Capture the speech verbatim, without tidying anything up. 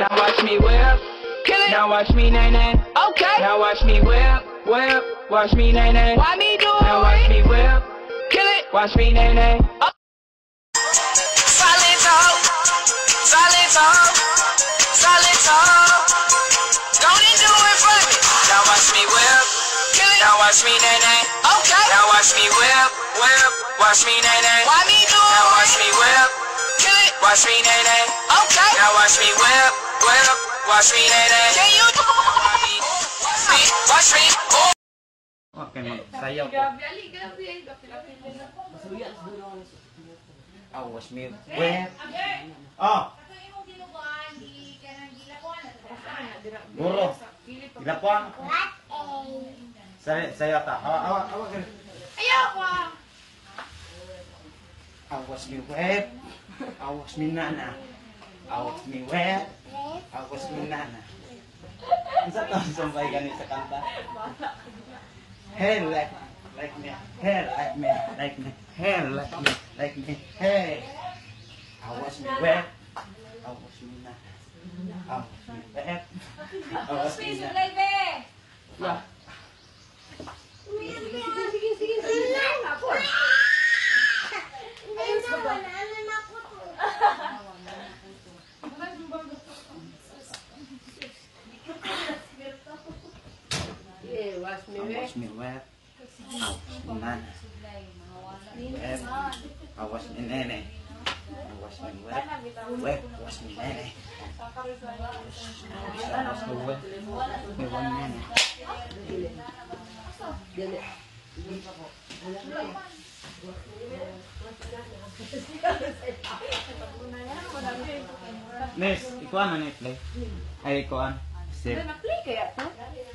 Now watch me whip. Kill it. Now watch me nae nae. Okay. Now watch me whip, whip. Watch me nae nae. Why me do it? Now watch me whip. Kill it. Watch me nae nae. Oh. Silent talk. Silent talk. Silent talk. Don't and do it for me. Now watch me whip. Kill it. Now watch me nae nae. Okay. Now watch me whip, whip. Watch me nae nae. Why me do it? Now watch me whip. Kill it. Watch me nae nae. Okay. Now watch me whip, whip. Watch me nae nae. Can you do it? Watch me, watch me. Oh. Okay, magsayaw ko. Oh, watch me whip. Oh. Guro. Gilapuan. Saya saya ta. Awak awak awak. Ayaw ko. Awas mi web, awas mi nana, awas mi web, awas mi nana. Isa to sampai gani sa kanta. Hey like like me, hey like me, like me, hey like me, like me, hey. Awas mi web, awas mi nana, awas mi web, awas mi nana. Ya. Sige sige sige. Wash me Awas mi web, awas mi nana, web, awas mi nene, awas mi web, web, awas mi nene, awas mi web, mi web nene. Nes, ikuan na ni play. Ay ikuan. Save. Play kaya to?